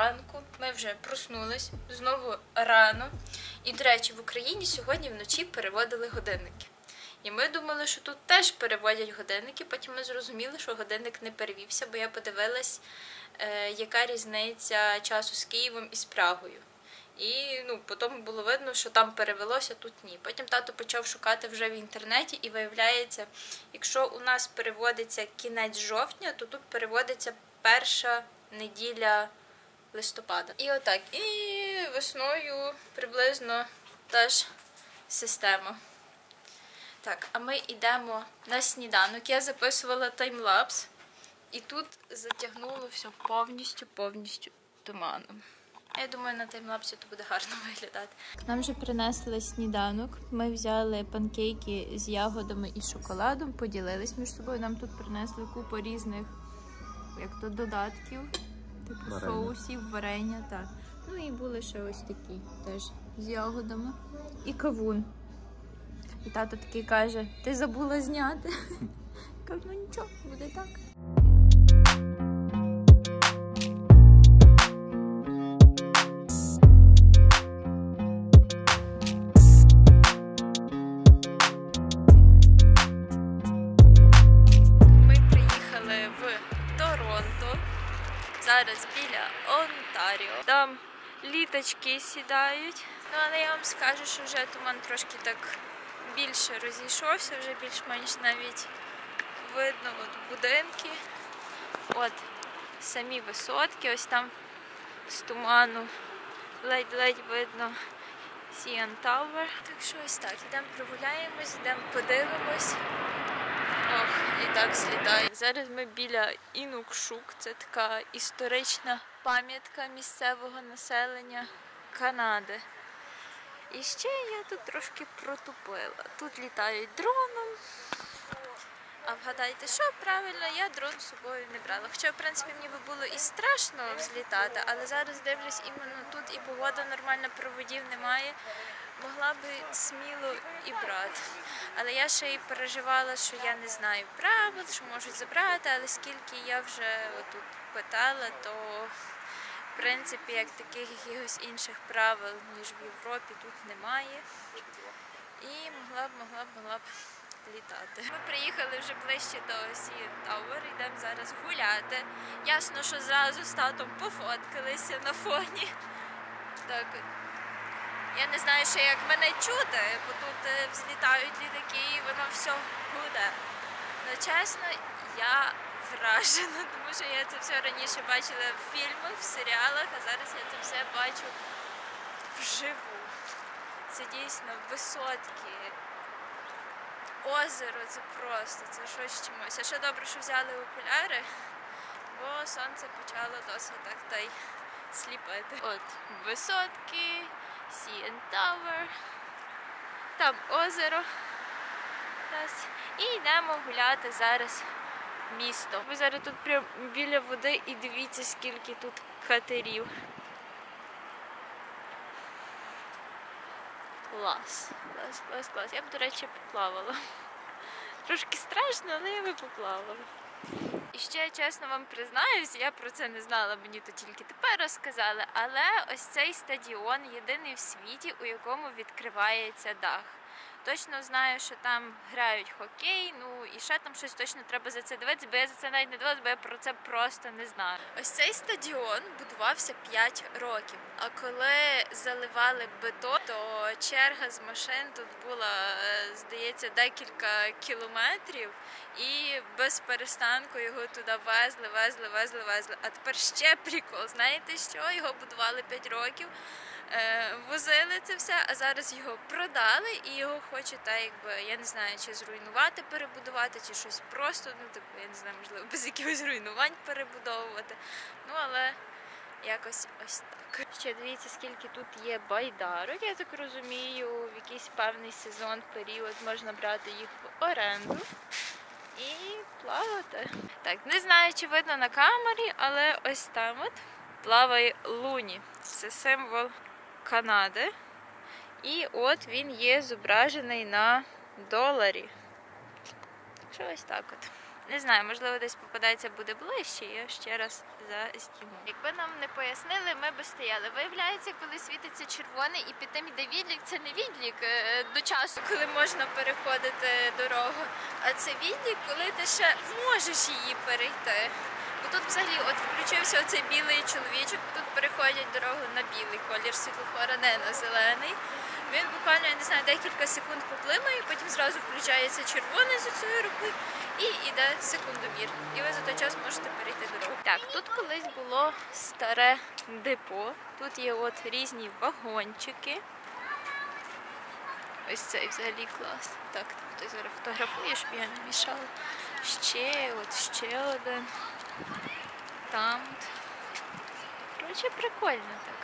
ранку, ми вже проснулись, знову рано. І, до речі, в Україні сьогодні вночі переводили годинники. І ми думали, що тут теж переводять годинники, потім ми зрозуміли, що годинник не перевівся, бо я подивилась, яка різниця часу з Києвом і з Прагою. І потім було видно, що там перевелося, тут ні. Потім тато почав шукати вже в інтернеті і виявляється, якщо у нас переводиться кінець жовтня, то тут переводиться перша неділя листопада. І отак. І весною приблизно та ж система. Так, а ми йдемо на сніданок. Я записувала таймлапс, і тут затягнуло все повністю туманом. Я думаю, на таймлапсі то буде гарно виглядати. Нам вже принесли сніданок. Ми взяли панкейки з ягодами і шоколадом, поділились між собою. Нам тут принесли купу різних додатків, типу соусів, варення. Так. Ну і були ще ось такі теж з ягодами. І кавун. І тато такий каже, ти забула зняти? Кажу, ну нічого, буде так. Зараз біля Онтаріо. Там літочки сідають. Ну, але я вам скажу, що вже туман трошки так більше розійшовся, вже більш-менш навіть видно будинки. От самі висотки, ось там з туману ледь-ледь видно CN Tower. Так що ось так, йдемо прогуляємось, йдемо подивимось. Ох, літак злітає. Зараз ми біля Інукшук, це така історична пам'ятка місцевого населення Канади. І ще я тут трошки протупила. Тут літають дроном. А вгадайте, що правильно, я дрон з собою не брала. Хоча, в принципі, мені би було і страшно взлітати, але зараз дивлюсь, іменно тут і погода нормальна, проводів немає. Могла би сміло і брати. Але я ще й переживала, що я не знаю правил, що можуть забрати, але скільки я вже отут питала, то в принципі як таких якихось інших правил, ніж в Європі, тут немає. І могла б літати. Ми приїхали вже ближче до CN Tower, йдемо зараз гуляти. Ясно, що зразу з татом пофоткалися на фоні. Так. Я не знаю ще, як мене чути, бо тут взлітають літаки і воно все гуде. Але чесно, я вражена, тому що я це все раніше бачила в фільмах, в серіалах, а зараз я це все бачу вживу. Це дійсно висотки, озеро, це просто, це щось чимось. А ще добре, що взяли окуляри, бо сонце почало досить так та й сліпити. От, висотки. CN Tower, там озеро. І йдемо гуляти зараз місто. Ви зараз тут прямо біля води і дивіться, скільки тут катерів. Клас. Я б, до речі, поплавала. Трошки страшно, але я би поплавала. І ще, чесно вам признаюсь, я про це не знала, мені то тільки тепер розказали, але ось цей стадіон єдиний в світі, у якому відкривається дах. Точно знаю, що там грають хокей, ну і ще там щось точно треба за це дивитися, бо я за це навіть не дивилася, бо я про це просто не знаю. Ось цей стадіон будувався 5 років, а коли заливали бетон, то черга з машин тут була, здається, декілька кілометрів, і без перестанку його туди везли. А тепер ще прикол, знаєте що? Його будували 5 років. Возили це все, а зараз його продали і його хочуть, я не знаю, чи зруйнувати, перебудувати, чи щось просто, я не знаю, можливо, без якихось руйнувань перебудовувати. Ну, але якось ось так. Ще дивіться, скільки тут є байдарок, я так розумію, в якийсь певний сезон, період можна брати їх в оренду і плавати. Так, не знаю, чи видно на камері, але ось там от плаває Луні. Це символ Канади. І от він є зображений на доларі. Що ось так от. Не знаю, можливо, десь попадається буде ближче, я ще раз зазніму. Якби нам не пояснили, ми б стояли. Виявляється, коли світиться червоний і під тим йде відлік, це не відлік до часу, коли можна переходити дорогу, а це відлік, коли ти ще можеш її перейти. Бо тут взагалі от включився оцей білий чоловічок, тут переходять дорогу на білий колір світлофора, не на зелений. Він буквально, я не знаю, декілька секунд поплимає, потім зразу включається червоний з цією рукою і йде секундомір. І ви за той час можете перейти дорогу. Так, тут колись було старе депо. Тут є от різні вагончики. Ось цей взагалі клас. Так, ти зараз фотографуєш, щоб я не мішала. Ще один. Там. Коротше, прикольно так.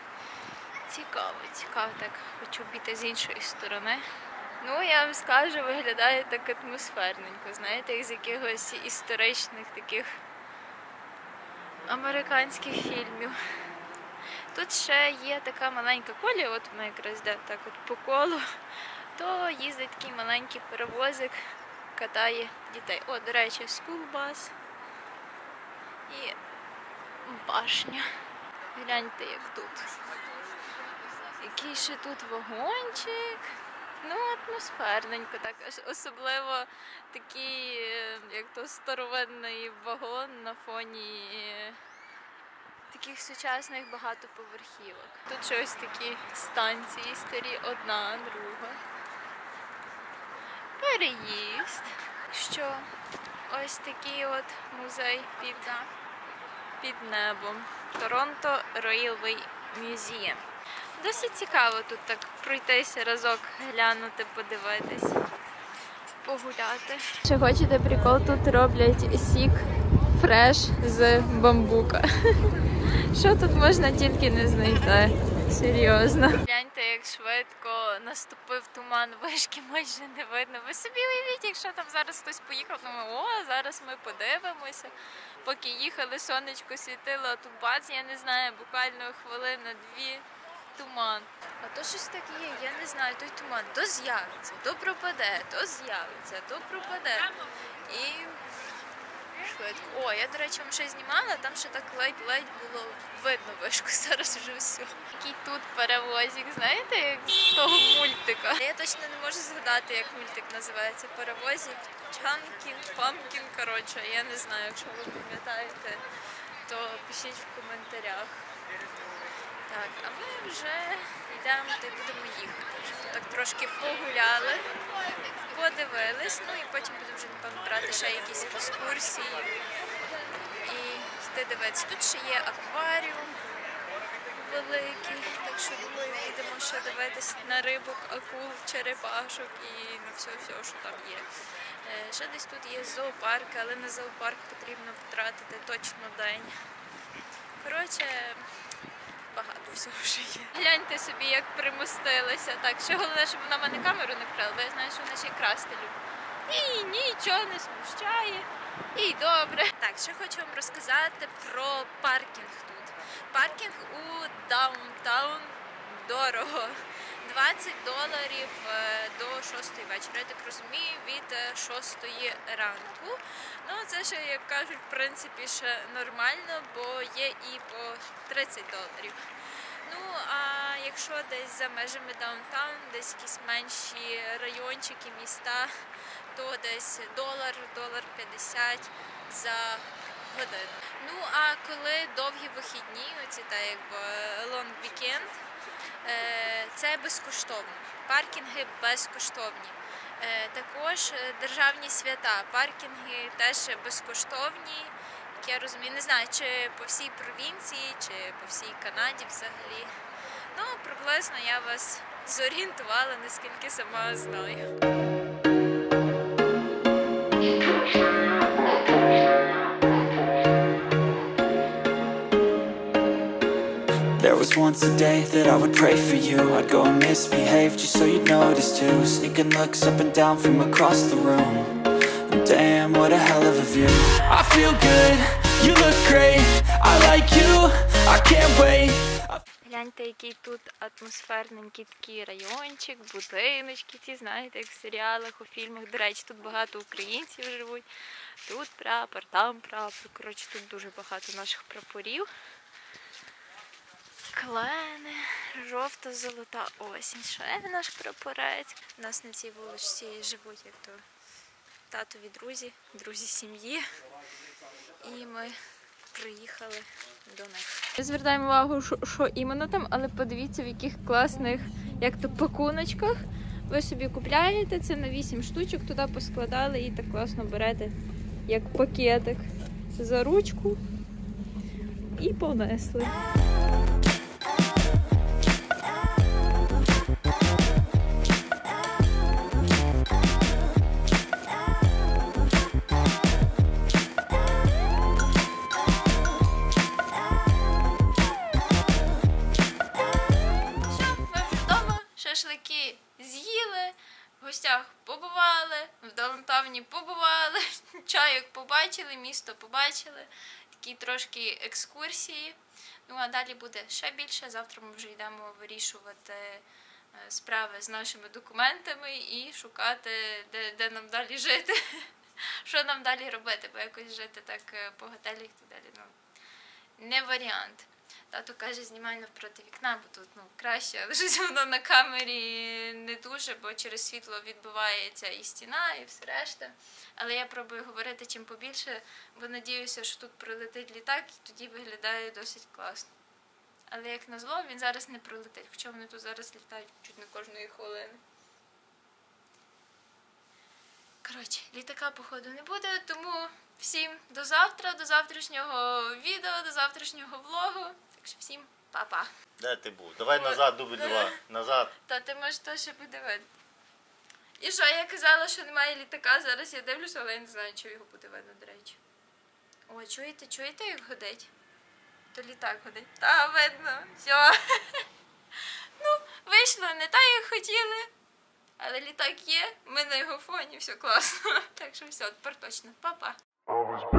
Цікаво так. Хочу обійти з іншої сторони. Ну, я вам скажу, виглядає так атмосферненько, знаєте, як з якихось історичних таких американських фільмів. Тут ще є така маленька колія, от вона якраз йде так от по колу, то їздить такий маленький паровозик, катає дітей. О, до речі, скулбас і башня. Гляньте, як тут. Який ще тут вагончик. Ну, атмосферненько так. Особливо такий, як то старовинний вагон на фоні таких сучасних багатоповерхівок. Тут ще ось такі станції старі, одна, друга. Переїзд. Що ось такий от музей під небом. Торонто Railway Museum. Досить цікаво тут так пройтися разок, глянути, подивитись, погуляти. Чи хочете прикол, тут роблять сік фреш з бамбука. Що тут можна тільки не знайти? Серйозно. Гляньте, як швидко наступив туман, вишки майже не видно. Ви собі уявіть, якщо там зараз хтось поїхав, думаю, о, зараз ми подивимося. Поки їхали, сонечко світило, а тут бац, я не знаю, буквально хвилина-дві. Туман. А то щось таке є, я не знаю, той туман то з'явиться, то пропаде, то з'явиться, то пропаде. І швидко. О, я, до речі, вам ще знімала, там ще так ледь-ледь було видно вишку, зараз вже все. Який тут перевозик, знаєте, як з того мультика. Я точно не можу згадати, як мультик називається. Перевозик, Чанкін, Памкін, коротше, я не знаю, якщо ви пам'ятаєте, то пишіть в коментарях. Так, а ми вже йдемо, та й будемо їхати. Вже так трошки погуляли, подивились, ну і потім будемо вже, напевно, брати ще якісь екскурсії і йти дивитися. Тут ще є акваріум великий, так що, думаю, йдемо ще дивитись на рибок, акул, черепашок і на все, що там є. Ще десь тут є зоопарк, але на зоопарк потрібно потратити точно день. Коротше, багато всього вже є. Гляньте собі, як примостилися. Так, ще головне, щоб вона мене камеру не вкрала, бо я знаю, що вона ще й красти любить. І нічого не смущає. І добре. Так, ще хочу вам розказати про паркінг тут. Паркінг у даунтаун дорого. $20 до 6 вечора. Я так розумію, від 6 ранку. Ну, це ще, як кажуть, в принципі, ще нормально, бо є і по $30. Ну, а якщо десь за межами даунтаун, десь якісь менші райончики, міста, то десь $1.50 за годину. Ну, а коли довгі вихідні, оці так якби long weekend, це безкоштовно. Паркінги безкоштовні. Також державні свята. Паркінги теж безкоштовні. Як я розумію, не знаю, чи по всій провінції, чи по всій Канаді взагалі. Ну, приблизно я вас зорієнтувала, наскільки сама знаю. There was once a day that I would pray for you. I'd go and misbehave just so you'd notice too. Sneaking looks up and down from across the room. And damn, what a hell of a view. I feel good, you look great. I like you, I can't wait. Гляньте, який тут атмосферненький такий райончик, будиночки, ці, знаєте, як в серіалах, у фільмах. До речі, тут багато українців живуть. Тут прапор, там прапор. Коротше, тут дуже багато наших прапорів. Клени, жовто-золота осінь. Ще наш прапорець. У нас на цій вуличці живуть, як то татові друзі сім'ї. І ми приїхали до них. Ми звертаємо увагу, що іменно там, але подивіться, в яких класних, як то, пакуночках. Ви собі купляєте, це на 8 штучок, туди поскладали і так класно берете, як пакетик, за ручку і понесли. Шашлики з'їли, в гостях побували, в Даунтауні побували, чайок побачили, місто побачили, такі трошки екскурсії. Ну а далі буде ще більше. Завтра ми вже йдемо вирішувати справи з нашими документами і шукати, де нам далі жити, що нам далі робити, бо якось жити так по готелях і далі, ну, не варіант. Тато каже, знімай навпроти вікна, бо тут краще, але щось воно на камері не дуже, бо через світло відбивається і стіна, і все решта. Але я пробую говорити чим побільше, бо надіюся, що тут прилетить літак, і тоді виглядає досить класно. Але як назло, він зараз не прилетить, хоча вони тут зараз літають чуть не кожної хвилини. Коротше, літака, походу, не буде, тому всім до завтра, до завтрашнього відео, до завтрашнього влогу. Так що всім па-па. Де ти був? Давай назад, дубль 2. Назад. Та ти можеш теж буде видно. І що, я казала, що немає літака, зараз я дивлюся, але я не знаю, чи його буде видно, до речі. О, чуєте, як годить? То літак годить. Та, видно, все. Ну, вийшло не так, як хотіли. Але літак є, ми на його фоні, все класно. Так що все, тепер точно. Па-па.